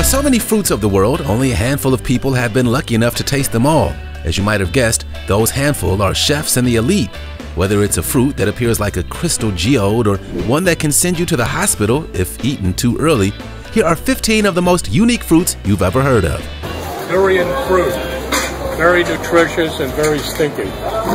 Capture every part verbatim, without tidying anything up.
are so many fruits of the world, only a handful of people have been lucky enough to taste them all. As you might have guessed, those handful are chefs and the elite. Whether it's a fruit that appears like a crystal geode or one that can send you to the hospital if eaten too early, here are fifteen of the most unique fruits you've ever heard of. Durian fruit, very nutritious and very stinky.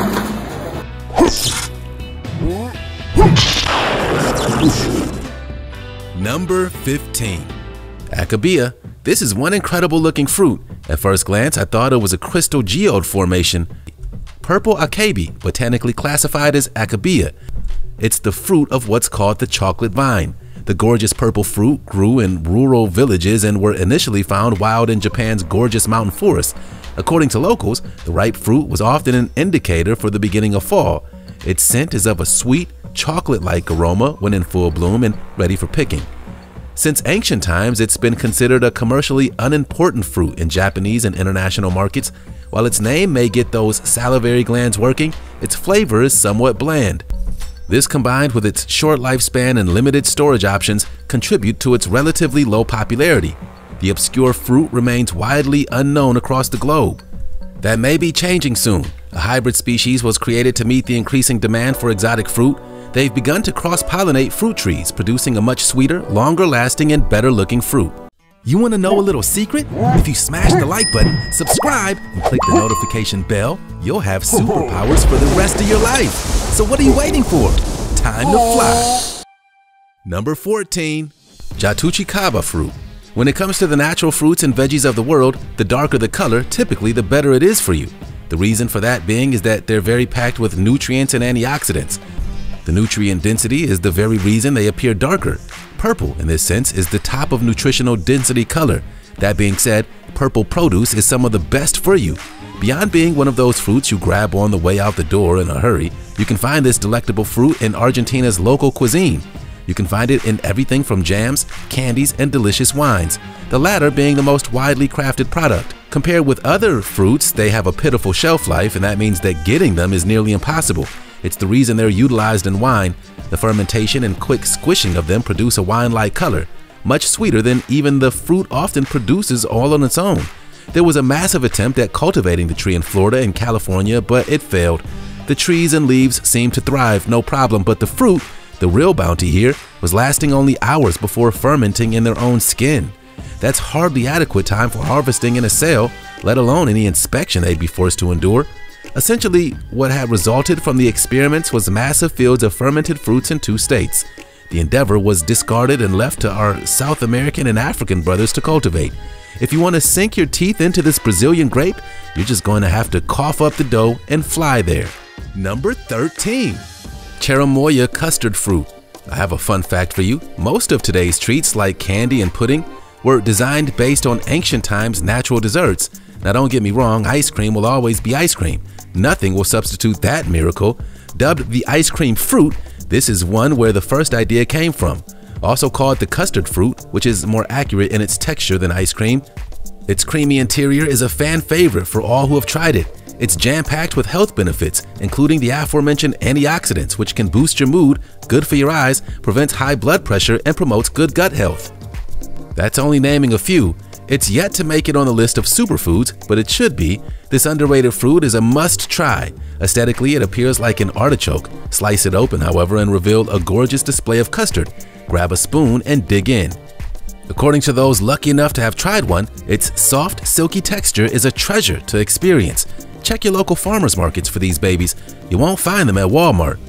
Number fifteen. Akebia. This is one incredible looking fruit. At first glance, I thought it was a crystal geode formation. Purple akebi, botanically classified as Akebia. It's the fruit of what's called the chocolate vine. The gorgeous purple fruit grew in rural villages and were initially found wild in Japan's gorgeous mountain forests. According to locals, the ripe fruit was often an indicator for the beginning of fall. Its scent is of a sweet, chocolate-like aroma when in full bloom and ready for picking. Since ancient times, it's been considered a commercially unimportant fruit in Japanese and international markets. While its name may get those salivary glands working, its flavor is somewhat bland. This, combined with its short lifespan and limited storage options, contribute to its relatively low popularity. The obscure fruit remains widely unknown across the globe. That may be changing soon. A hybrid species was created to meet the increasing demand for exotic fruit. They've begun to cross-pollinate fruit trees, producing a much sweeter, longer-lasting, and better-looking fruit. You want to know a little secret? If you smash the like button, subscribe, and click the notification bell, you'll have superpowers for the rest of your life. So what are you waiting for? Time to fly! Number fourteen. Jatuchikaba fruit. When it comes to the natural fruits and veggies of the world, the darker the color, typically the better it is for you. The reason for that being is that they're very packed with nutrients and antioxidants. The nutrient density is the very reason they appear darker. Purple, in this sense, is the top of nutritional density color. That being said, purple produce is some of the best for you. Beyond being one of those fruits you grab on the way out the door in a hurry, you can find this delectable fruit in Argentina's local cuisine. You can find it in everything from jams, candies, and delicious wines, the latter being the most widely crafted product. Compared with other fruits, they have a pitiful shelf life, and that means that getting them is nearly impossible. It's the reason they're utilized in wine. The fermentation and quick squishing of them produce a wine-like color, much sweeter than even the fruit often produces all on its own. There was a massive attempt at cultivating the tree in Florida and California, but it failed. The trees and leaves seemed to thrive, no problem, but the fruit, the real bounty here, was lasting only hours before fermenting in their own skin. That's hardly adequate time for harvesting and a sale, let alone any inspection they'd be forced to endure. Essentially, what had resulted from the experiments was massive fields of fermented fruits in two states. The endeavor was discarded and left to our South American and African brothers to cultivate. If you want to sink your teeth into this Brazilian grape, you're just going to have to cough up the dough and fly there. Number thirteen. Cherimoya custard fruit. I have a fun fact for you. Most of today's treats, like candy and pudding, were designed based on ancient times' natural desserts. Now don't get me wrong, ice cream will always be ice cream. Nothing will substitute that miracle. Dubbed the ice cream fruit, this is one where the first idea came from. Also called the custard fruit, which is more accurate in its texture than ice cream. Its creamy interior is a fan favorite for all who have tried it. It's jam-packed with health benefits, including the aforementioned antioxidants, which can boost your mood, good for your eyes, prevents high blood pressure, and promotes good gut health. That's only naming a few. It's yet to make it on the list of superfoods, but it should be. This underrated fruit is a must-try. Aesthetically, it appears like an artichoke. Slice it open, however, and reveal a gorgeous display of custard. Grab a spoon and dig in. According to those lucky enough to have tried one, its soft, silky texture is a treasure to experience. Check your local farmers markets for these babies. You won't find them at Walmart.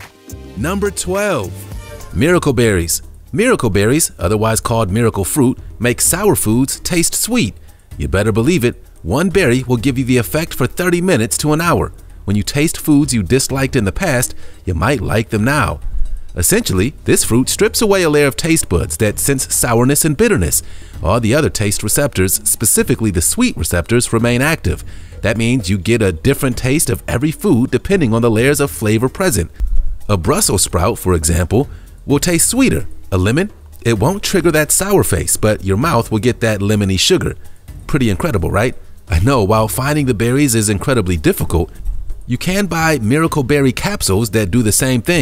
Number twelve. Miracle berries. Miracle berries, otherwise called miracle fruit, make sour foods taste sweet. You better believe it, one berry will give you the effect for thirty minutes to an hour. When you taste foods you disliked in the past, you might like them now. Essentially, this fruit strips away a layer of taste buds that sense sourness and bitterness. All the other taste receptors, specifically the sweet receptors, remain active. That means you get a different taste of every food depending on the layers of flavor present. A Brussels sprout, for example, will taste sweeter. A lemon, it won't trigger that sour face, but your mouth will get that lemony sugar. Pretty incredible, right? I know, while finding the berries is incredibly difficult, you can buy miracle berry capsules that do the same thing.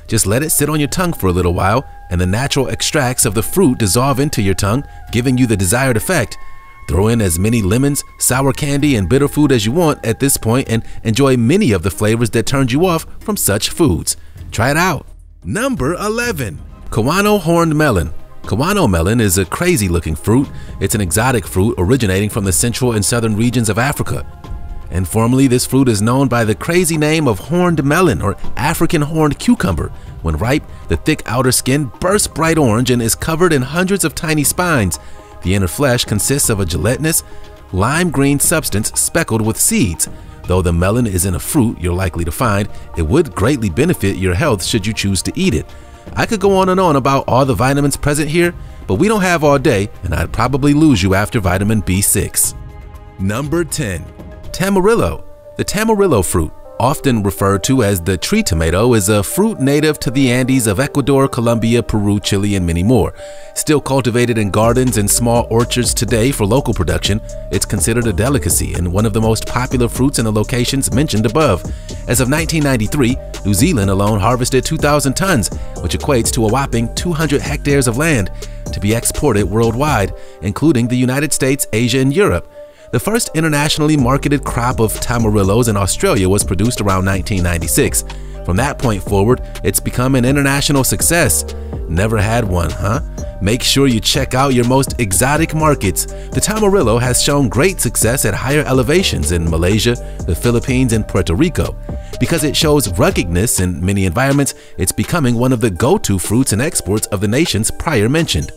Just let it sit on your tongue for a little while, and the natural extracts of the fruit dissolve into your tongue, giving you the desired effect. Throw in as many lemons, sour candy, and bitter food as you want at this point and enjoy many of the flavors that turned you off from such foods. Try it out. Number eleven. Kawano horned melon. Kawano melon is a crazy looking fruit. It's an exotic fruit originating from the central and southern regions of Africa. Informally, this fruit is known by the crazy name of horned melon or African horned cucumber. When ripe, the thick outer skin bursts bright orange and is covered in hundreds of tiny spines. The inner flesh consists of a gelatinous, lime green substance speckled with seeds. Though the melon isn't a fruit you're likely to find, it would greatly benefit your health should you choose to eat it. I could go on and on about all the vitamins present here, but we don't have all day, and I'd probably lose you after vitamin B six. Number ten. Tamarillo. The tamarillo fruit, often referred to as the tree tomato, is a fruit native to the Andes of Ecuador, Colombia, Peru, Chile, and many more. Still cultivated in gardens and small orchards today for local production, it's considered a delicacy and one of the most popular fruits in the locations mentioned above. As of nineteen ninety-three, New Zealand alone harvested two thousand tons, which equates to a whopping two hundred hectares of land, to be exported worldwide, including the United States, Asia, and Europe. The first internationally marketed crop of tamarillos in Australia was produced around nineteen ninety-six. From that point forward, it's become an international success. Never had one, huh? Make sure you check out your most exotic markets. The tamarillo has shown great success at higher elevations in Malaysia, the Philippines, and Puerto Rico. Because it shows ruggedness in many environments, it's becoming one of the go-to fruits and exports of the nations prior mentioned.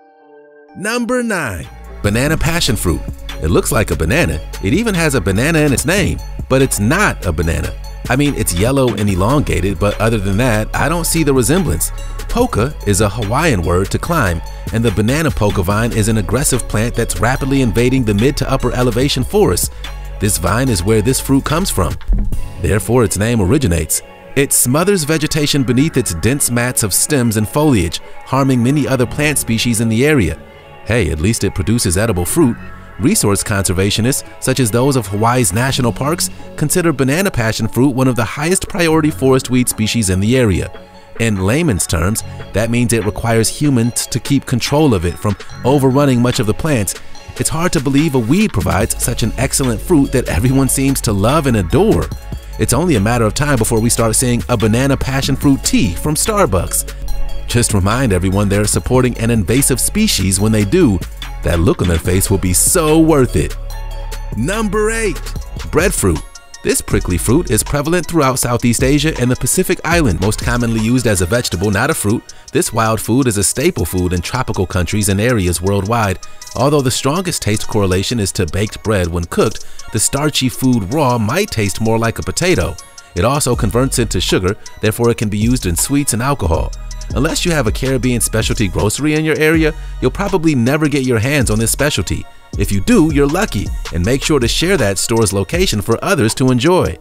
Number nine. Banana passion fruit. It looks like a banana. It even has a banana in its name, but it's not a banana. I mean, it's yellow and elongated, but other than that, I don't see the resemblance. Poka is a Hawaiian word to climb, and the banana poka vine is an aggressive plant that's rapidly invading the mid to upper elevation forests. This vine is where this fruit comes from. Therefore, its name originates. It smothers vegetation beneath its dense mats of stems and foliage, harming many other plant species in the area. Hey, at least it produces edible fruit. Resource conservationists, such as those of Hawaii's national parks, consider banana passion fruit one of the highest priority forest weed species in the area. In layman's terms, that means it requires humans to keep control of it from overrunning much of the plants. It's hard to believe a weed provides such an excellent fruit that everyone seems to love and adore. It's only a matter of time before we start seeing a banana passion fruit tea from Starbucks. Just remind everyone they're supporting an invasive species when they do. That look on their face will be so worth it. Number eight. Breadfruit. This prickly fruit is prevalent throughout Southeast Asia and the Pacific Island, most commonly used as a vegetable, not a fruit. This wild food is a staple food in tropical countries and areas worldwide. Although the strongest taste correlation is to baked bread when cooked, the starchy food raw might taste more like a potato. It also converts into sugar, therefore it can be used in sweets and alcohol. Unless you have a Caribbean specialty grocery in your area, you'll probably never get your hands on this specialty. If you do, you're lucky, and make sure to share that store's location for others to enjoy.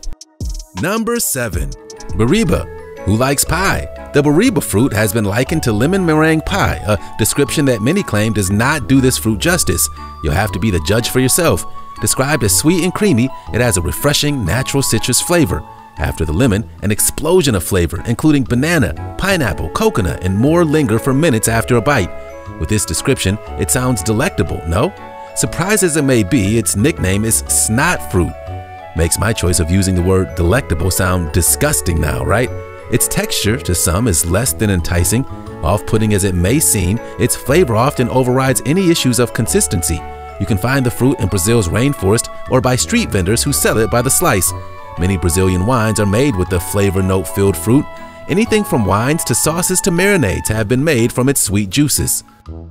Number seven. Bariba. Who likes pie? The bariba fruit has been likened to lemon meringue pie, a description that many claim does not do this fruit justice. You'll have to be the judge for yourself. Described as sweet and creamy, it has a refreshing, natural citrus flavor. After the lemon, an explosion of flavor, including banana, pineapple, coconut, and more linger for minutes after a bite. With this description, it sounds delectable, no? Surprised as it may be, its nickname is snot fruit. Makes my choice of using the word delectable sound disgusting now, right? Its texture, to some, is less than enticing. Off-putting as it may seem, its flavor often overrides any issues of consistency. You can find the fruit in Brazil's rainforest or by street vendors who sell it by the slice. Many Brazilian wines are made with the flavor note-filled fruit. Anything from wines to sauces to marinades have been made from its sweet juices.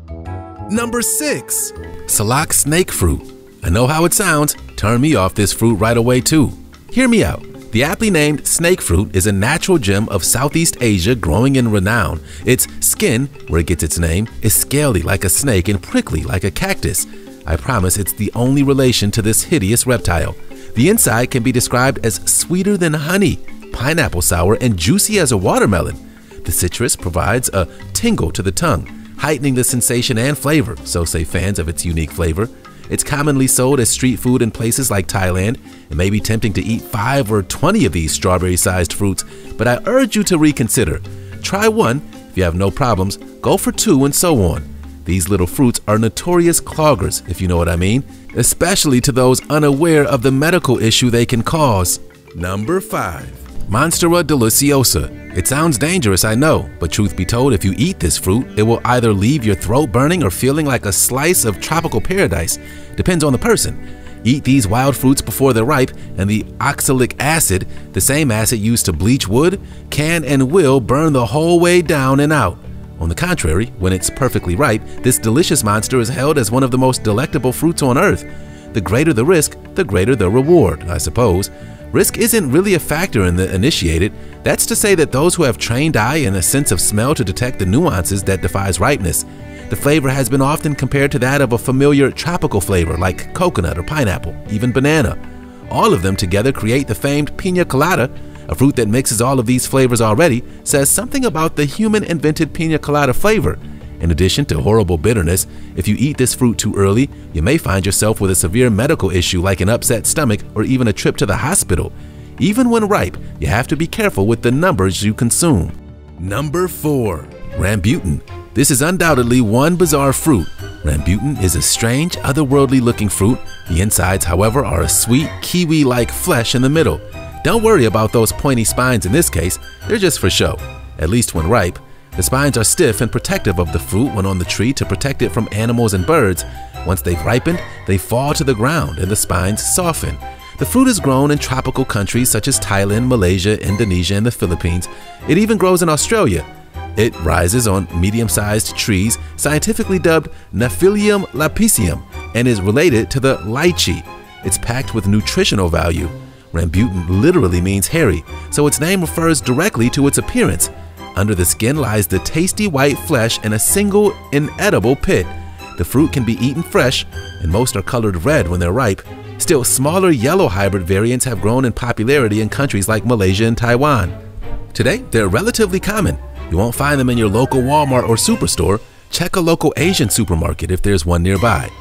Number six. Salak snake fruit. I know how it sounds. Turn me off this fruit right away too. Hear me out. The aptly named snake fruit is a natural gem of Southeast Asia growing in renown. Its skin, where it gets its name, is scaly like a snake and prickly like a cactus. I promise it's the only relation to this hideous reptile. The inside can be described as sweeter than honey, pineapple sour, and juicy as a watermelon. The citrus provides a tingle to the tongue, heightening the sensation and flavor, so say fans of its unique flavor. It's commonly sold as street food in places like Thailand. It may be tempting to eat five or twenty of these strawberry-sized fruits, but I urge you to reconsider. try one. If you have no problems, go for two, and so on. These little fruits are notorious cloggers, if you know what I mean, especially to those unaware of the medical issue they can cause. Number five. Monstera deliciosa. It sounds dangerous, I know, but truth be told, if you eat this fruit, it will either leave your throat burning or feeling like a slice of tropical paradise. Depends on the person. Eat these wild fruits before they're ripe, and the oxalic acid, the same acid used to bleach wood, can and will burn the whole way down and out. On the contrary, when it's perfectly ripe, this delicious monster is held as one of the most delectable fruits on earth. The greater the risk, the greater the reward, I suppose. Risk isn't really a factor in the initiated. That's to say that those who have trained eye and a sense of smell to detect the nuances that defies ripeness. The flavor has been often compared to that of a familiar tropical flavor like coconut or pineapple, even banana. All of them together create the famed piña colada. A fruit that mixes all of these flavors already says something about the human-invented piña colada flavor. In addition to horrible bitterness, if you eat this fruit too early, you may find yourself with a severe medical issue like an upset stomach or even a trip to the hospital. Even when ripe, you have to be careful with the numbers you consume. Number four. Rambutan. This is undoubtedly one bizarre fruit. Rambutan is a strange, otherworldly looking fruit. The insides, however, are a sweet, kiwi-like flesh in the middle. Don't worry about those pointy spines in this case, they're just for show, at least when ripe. The spines are stiff and protective of the fruit when on the tree to protect it from animals and birds. Once they've ripened, they fall to the ground and the spines soften. The fruit is grown in tropical countries such as Thailand, Malaysia, Indonesia, and the Philippines. It even grows in Australia. It rises on medium-sized trees, scientifically dubbed Nephilium lapicium, and is related to the lychee. It's packed with nutritional value. Rambutan literally means hairy, so its name refers directly to its appearance. Under the skin lies the tasty white flesh in a single inedible pit. The fruit can be eaten fresh, and most are colored red when they're ripe. Still, smaller yellow hybrid variants have grown in popularity in countries like Malaysia and Taiwan. Today, they're relatively common. You won't find them in your local Walmart or superstore. Check a local Asian supermarket if there's one nearby.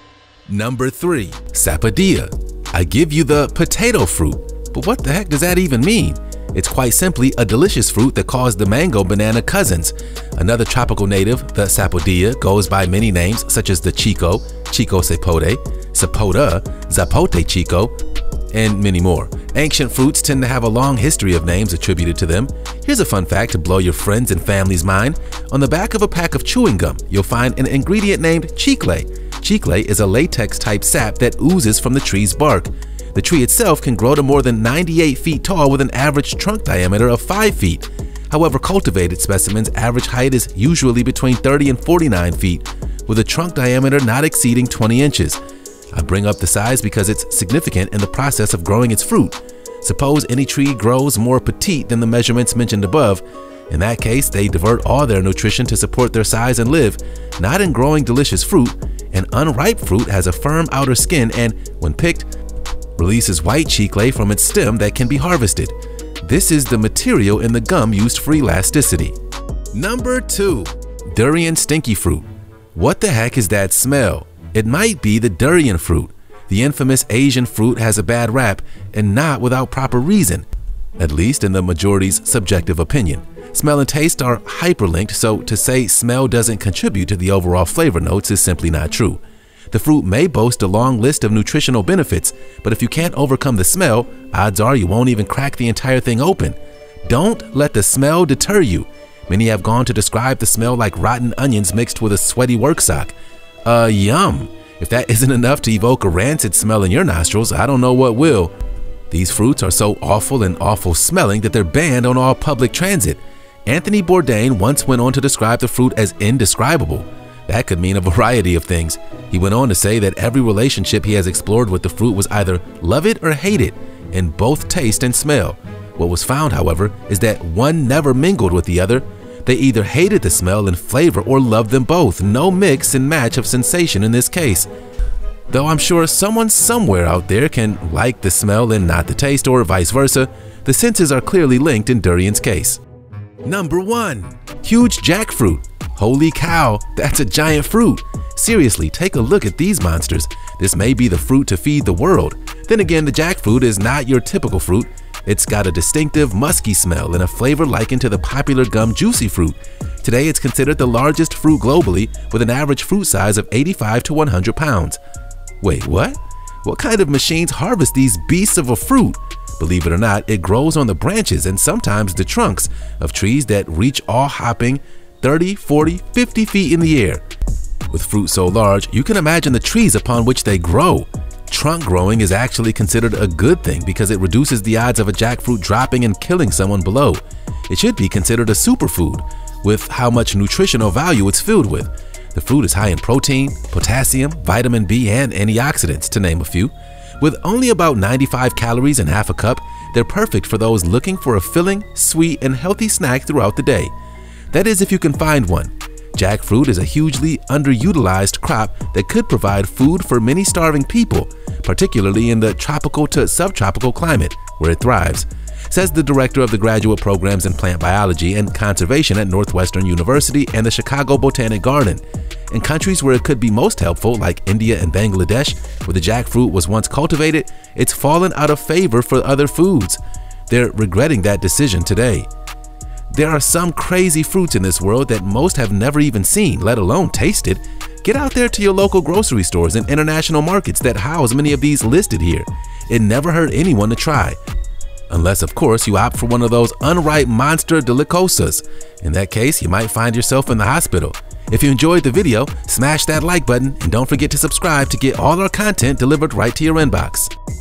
Number three. Sapodilla. I give you the potato fruit, but what the heck does that even mean? It's quite simply a delicious fruit that calls the mango banana cousins. Another tropical native, the sapodilla, goes by many names such as the chico, chico sapote, sapota, zapote chico, and many more. Ancient fruits tend to have a long history of names attributed to them. Here's a fun fact to blow your friends and family's mind. On the back of a pack of chewing gum, you'll find an ingredient named chicle. Chicle is a latex-type sap that oozes from the tree's bark. The tree itself can grow to more than ninety-eight feet tall with an average trunk diameter of five feet. However, cultivated specimens' average height is usually between thirty and forty-nine feet, with a trunk diameter not exceeding twenty inches. I bring up the size because it's significant in the process of growing its fruit. Suppose any tree grows more petite than the measurements mentioned above. In that case, they divert all their nutrition to support their size and live, not in growing delicious fruit. An unripe fruit has a firm outer skin and, when picked, releases white chicle from its stem that can be harvested. This is the material in the gum used for elasticity. Number two. Durian stinky fruit. What the heck is that smell? It might be the durian fruit. The infamous Asian fruit has a bad rap, and not without proper reason, at least in the majority's subjective opinion. Smell and taste are hyperlinked, so to say smell doesn't contribute to the overall flavor notes is simply not true. The fruit may boast a long list of nutritional benefits, but if you can't overcome the smell, odds are you won't even crack the entire thing open. Don't let the smell deter you. Many have gone to describe the smell like rotten onions mixed with a sweaty work sock. Uh, yum. If that isn't enough to evoke a rancid smell in your nostrils, I don't know what will. These fruits are so awful and awful smelling that they're banned on all public transit. Anthony Bourdain once went on to describe the fruit as indescribable. That could mean a variety of things. He went on to say that every relationship he has explored with the fruit was either love it or hate it, in both taste and smell. What was found, however, is that one never mingled with the other. They either hated the smell and flavor or loved them both. No mix and match of sensation in this case. Though I'm sure someone somewhere out there can like the smell and not the taste, or vice versa, the senses are clearly linked in durian's case. Number one. Huge jackfruit. Holy cow, that's a giant fruit. Seriously, take a look at these monsters. This may be the fruit to feed the world. Then again, the jackfruit is not your typical fruit. It's got a distinctive musky smell and a flavor likened to the popular gum juicy fruit. Today, it's considered the largest fruit globally with an average fruit size of eighty-five to one hundred pounds. Wait, what? What kind of machines harvest these beasts of a fruit? Believe it or not, it grows on the branches and sometimes the trunks of trees that reach all hopping thirty, forty, fifty feet in the air. With fruit so large, you can imagine the trees upon which they grow. Trunk growing is actually considered a good thing because it reduces the odds of a jackfruit dropping and killing someone below. It should be considered a superfood with how much nutritional value it's filled with. The fruit is high in protein, potassium, vitamin B, and antioxidants, to name a few. With only about ninety-five calories in half a cup, they're perfect for those looking for a filling, sweet, and healthy snack throughout the day. That is, if you can find one. Jackfruit is a hugely underutilized crop that could provide food for many starving people, particularly in the tropical to subtropical climate where it thrives, says the director of the graduate programs in plant biology and conservation at Northwestern University and the Chicago Botanic Garden. In countries where it could be most helpful, like India and Bangladesh, where the jackfruit was once cultivated, it's fallen out of favor for other foods. They're regretting that decision today. There are some crazy fruits in this world that most have never even seen, let alone tasted. Get out there to your local grocery stores and international markets that house many of these listed here. It never hurt anyone to try. Unless, of course, you opt for one of those unripe monster delicosas. In that case, you might find yourself in the hospital. If you enjoyed the video, smash that like button and don't forget to subscribe to get all our content delivered right to your inbox.